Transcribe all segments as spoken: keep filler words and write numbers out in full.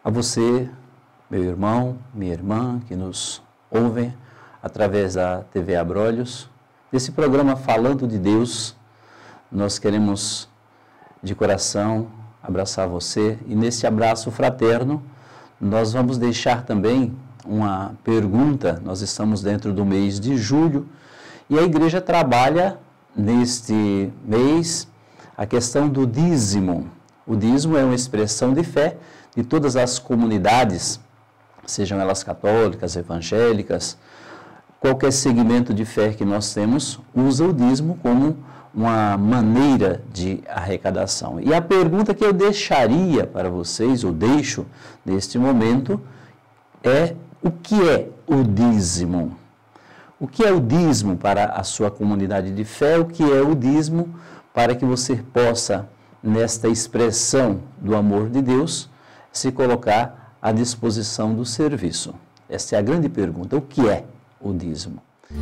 A você, meu irmão, minha irmã, que nos ouvem através da T V Abrolhos, desse programa Falando de Deus, nós queremos de coração abraçar você e nesse abraço fraterno nós vamos deixar também uma pergunta. Nós estamos dentro do mês de julho e a igreja trabalha neste mês a questão do dízimo. O dízimo é uma expressão de fé de todas as comunidades, sejam elas católicas, evangélicas, qualquer segmento de fé que nós temos, usa o dízimo como uma maneira de arrecadação. E a pergunta que eu deixaria para vocês, ou deixo neste momento, é: o que é o dízimo? O que é o dízimo para a sua comunidade de fé? O que é o dízimo para que você possa, nesta expressão do amor de Deus, se colocar à disposição do serviço? Essa é a grande pergunta. O que é o dízimo?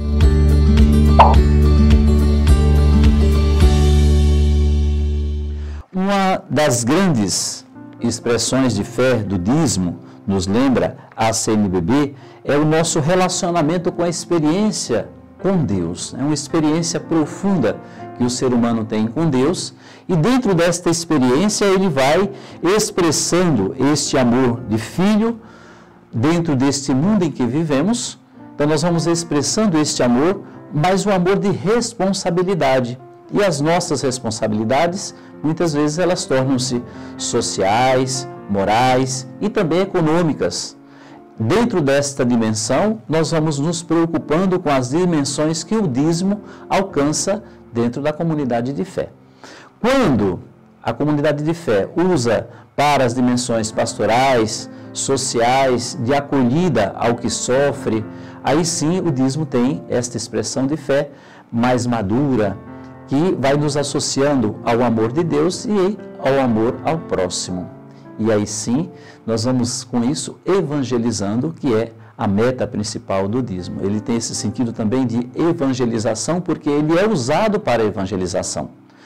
Uma das grandes expressões de fé do dízimo, nos lembra a C N B B, é o nosso relacionamento com a experiência com Deus. É uma experiência profunda que o ser humano tem com Deus, e dentro desta experiência ele vai expressando este amor de filho dentro deste mundo em que vivemos. Então nós vamos expressando este amor, mas o amor de responsabilidade. E as nossas responsabilidades, muitas vezes elas tornam-se sociais, morais e também econômicas. Dentro desta dimensão, nós vamos nos preocupando com as dimensões que o dízimo alcança dentro da comunidade de fé. Quando a comunidade de fé usa para as dimensões pastorais, sociais, de acolhida ao que sofre, aí sim o dízimo tem esta expressão de fé mais madura, que vai nos associando ao amor de Deus e ao amor ao próximo. E aí sim, nós vamos com isso evangelizando, que é a meta principal do dízimo. Ele tem esse sentido também de evangelização, porque ele é usado para evangelização.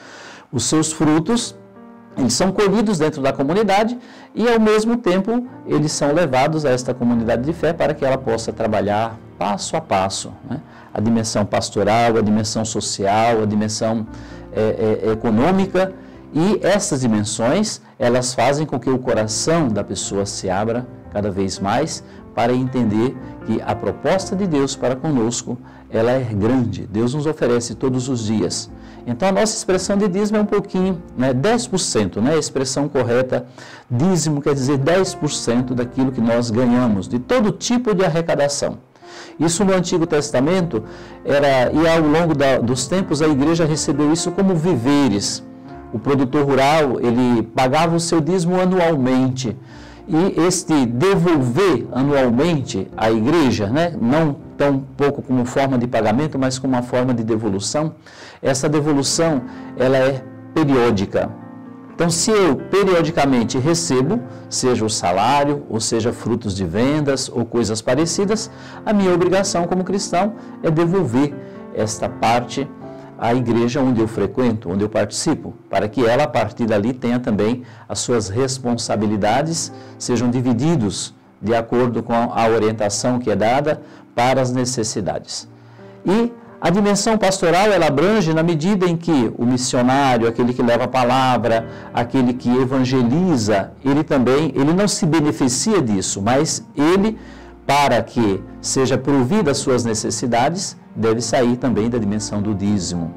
Os seus frutos, eles são colhidos dentro da comunidade e, ao mesmo tempo, eles são levados a esta comunidade de fé para que ela possa trabalhar passo a passo, né? A dimensão pastoral, a dimensão social, a dimensão é, é, econômica. E essas dimensões, elas fazem com que o coração da pessoa se abra cada vez mais para entender que a proposta de Deus para conosco, ela é grande. Deus nos oferece todos os dias. Então, a nossa expressão de dízimo é um pouquinho, né, dez por cento, né, a expressão correta. Dízimo quer dizer dez por cento daquilo que nós ganhamos, de todo tipo de arrecadação. Isso no Antigo Testamento, era, e ao longo da, dos tempos, a igreja recebeu isso como viveres. O produtor rural, ele pagava o seu dízimo anualmente. E este devolver anualmente à igreja, né, não tão pouco como forma de pagamento, mas como uma forma de devolução, essa devolução ela é periódica. Então, se eu periodicamente recebo, seja o salário, ou seja frutos de vendas, ou coisas parecidas, a minha obrigação como cristão é devolver esta parte à igreja onde eu frequento, onde eu participo, para que ela, a partir dali, tenha também as suas responsabilidades, sejam divididos de acordo com a orientação que é dada para as necessidades. E a dimensão pastoral, ela abrange na medida em que o missionário, aquele que leva a palavra, aquele que evangeliza, ele também, ele não se beneficia disso, mas ele, para que seja provida as suas necessidades, deve sair também da dimensão do dízimo.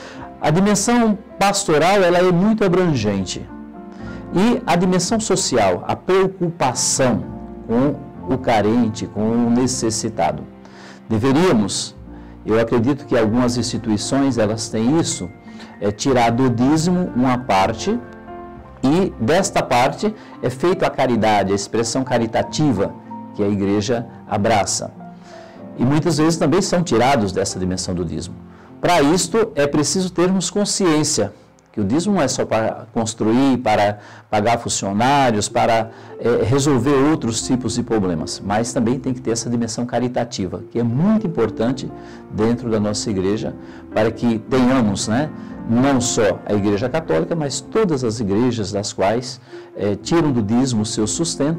A dimensão pastoral, ela é muito abrangente. E a dimensão social, a preocupação com o carente, com o necessitado. Deveríamos, eu acredito que algumas instituições, elas têm isso, é tirar do dízimo uma parte, e desta parte é feita a caridade, a expressão caritativa que a igreja abraça. E muitas vezes também são tirados dessa dimensão do dízimo. Para isto é preciso termos consciência que o dízimo não é só para construir, para pagar funcionários, para é, resolver outros tipos de problemas, mas também tem que ter essa dimensão caritativa, que é muito importante dentro da nossa igreja, para que tenhamos, né, não só a Igreja Católica, mas todas as igrejas das quais é, tiram do dízimo o seu sustento,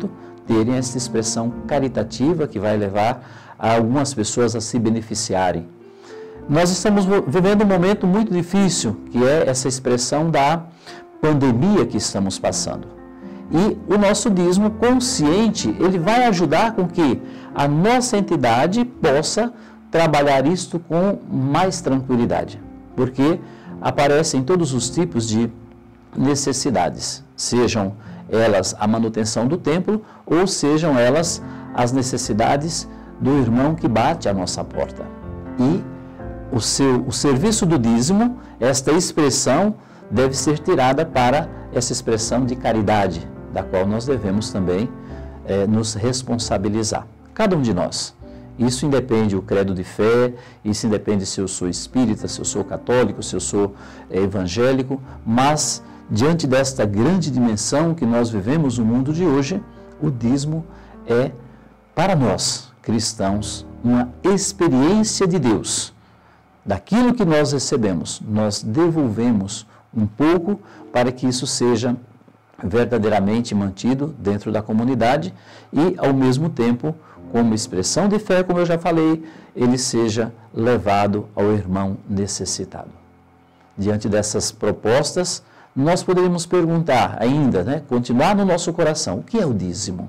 terem essa expressão caritativa que vai levar a algumas pessoas a se beneficiarem. Nós estamos vivendo um momento muito difícil, que é essa expressão da pandemia que estamos passando. E o nosso dízimo consciente, ele vai ajudar com que a nossa entidade possa trabalhar isto com mais tranquilidade, porque aparecem todos os tipos de necessidades, sejam elas a manutenção do templo ou sejam elas as necessidades do irmão que bate à nossa porta. E o, seu, o serviço do dízimo, esta expressão deve ser tirada para essa expressão de caridade, da qual nós devemos também eh, nos responsabilizar, cada um de nós. Isso independe do credo de fé, isso independe se eu sou espírita, se eu sou católico, se eu sou eh, evangélico, mas diante desta grande dimensão que nós vivemos no mundo de hoje, o dízimo é, para nós, cristãos, uma experiência de Deus. Daquilo que nós recebemos, nós devolvemos um pouco para que isso seja verdadeiramente mantido dentro da comunidade e, ao mesmo tempo, como expressão de fé, como eu já falei, ele seja levado ao irmão necessitado. Diante dessas propostas, nós poderíamos perguntar ainda, né, continuar no nosso coração, o que é o dízimo?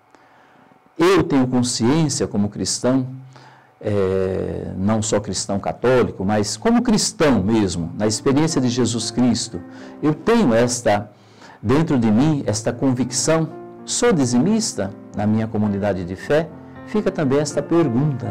Eu tenho consciência como cristão, é, não só cristão católico, mas como cristão mesmo, na experiência de Jesus Cristo, eu tenho esta, dentro de mim, esta convicção, sou dizimista na minha comunidade de fé? Fica também esta pergunta.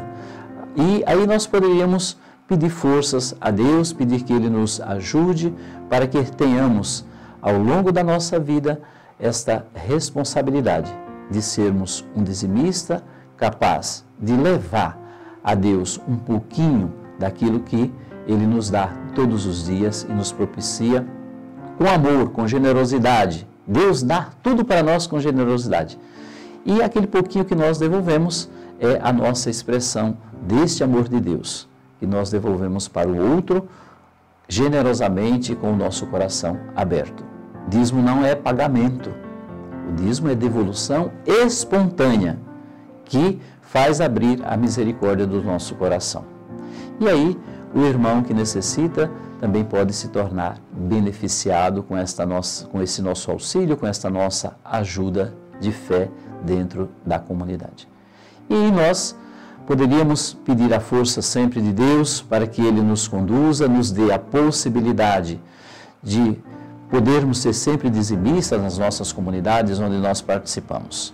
E aí nós poderíamos pedir forças a Deus, pedir que Ele nos ajude para que tenhamos, ao longo da nossa vida, esta responsabilidade de sermos um dizimista capaz de levar a Deus um pouquinho daquilo que Ele nos dá todos os dias e nos propicia com amor, com generosidade. Deus dá tudo para nós com generosidade. E aquele pouquinho que nós devolvemos é a nossa expressão deste amor de Deus, que nós devolvemos para o outro generosamente com o nosso coração aberto. Dízimo não é pagamento, o dízimo é devolução espontânea, que faz abrir a misericórdia do nosso coração. E aí, o irmão que necessita também pode se tornar beneficiado com, esta nossa, com esse nosso auxílio, com esta nossa ajuda de fé dentro da comunidade. E nós poderíamos pedir a força sempre de Deus para que Ele nos conduza, nos dê a possibilidade de podermos ser sempre dizimistas nas nossas comunidades onde nós participamos.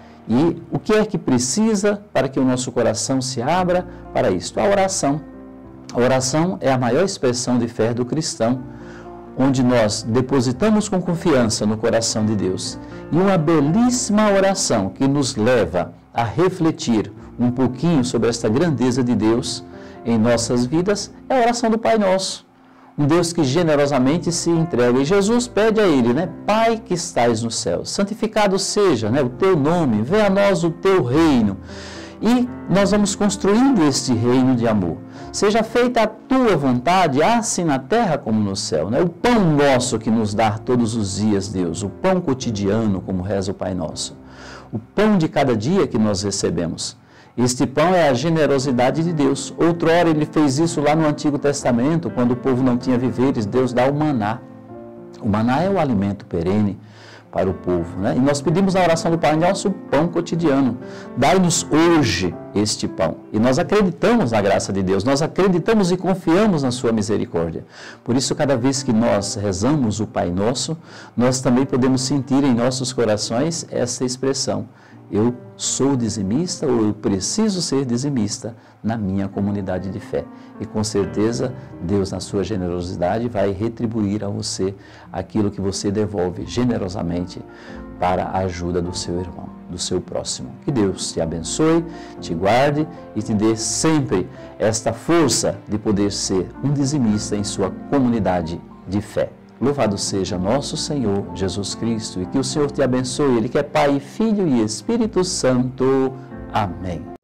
E o que é que precisa para que o nosso coração se abra para isto? A oração. A oração é a maior expressão de fé do cristão, onde nós depositamos com confiança no coração de Deus. E uma belíssima oração que nos leva a refletir um pouquinho sobre esta grandeza de Deus em nossas vidas é a oração do Pai Nosso. Um Deus que generosamente se entrega. E Jesus pede a Ele, né? Pai que estais no céu, santificado seja, né, o Teu nome, venha a nós o Teu reino. E nós vamos construindo este reino de amor. Seja feita a Tua vontade, assim na terra como no céu. Né? O pão nosso que nos dá todos os dias, Deus, o pão cotidiano, como reza o Pai Nosso. O pão de cada dia que nós recebemos. Este pão é a generosidade de Deus. Outrora Ele fez isso lá no Antigo Testamento, quando o povo não tinha víveres, Deus dá o maná. O maná é o alimento perene para o povo, né? E nós pedimos na oração do Pai Nosso o pão cotidiano. Dai-nos hoje este pão. E nós acreditamos na graça de Deus, nós acreditamos e confiamos na sua misericórdia. Por isso, cada vez que nós rezamos o Pai Nosso, nós também podemos sentir em nossos corações essa expressão. Eu sou dizimista ou eu preciso ser dizimista na minha comunidade de fé. E com certeza Deus, na sua generosidade, vai retribuir a você aquilo que você devolve generosamente para a ajuda do seu irmão, do seu próximo. Que Deus te abençoe, te guarde e te dê sempre esta força de poder ser um dizimista em sua comunidade de fé. Louvado seja nosso Senhor Jesus Cristo e que o Senhor te abençoe, Ele que é Pai, Filho e Espírito Santo. Amém.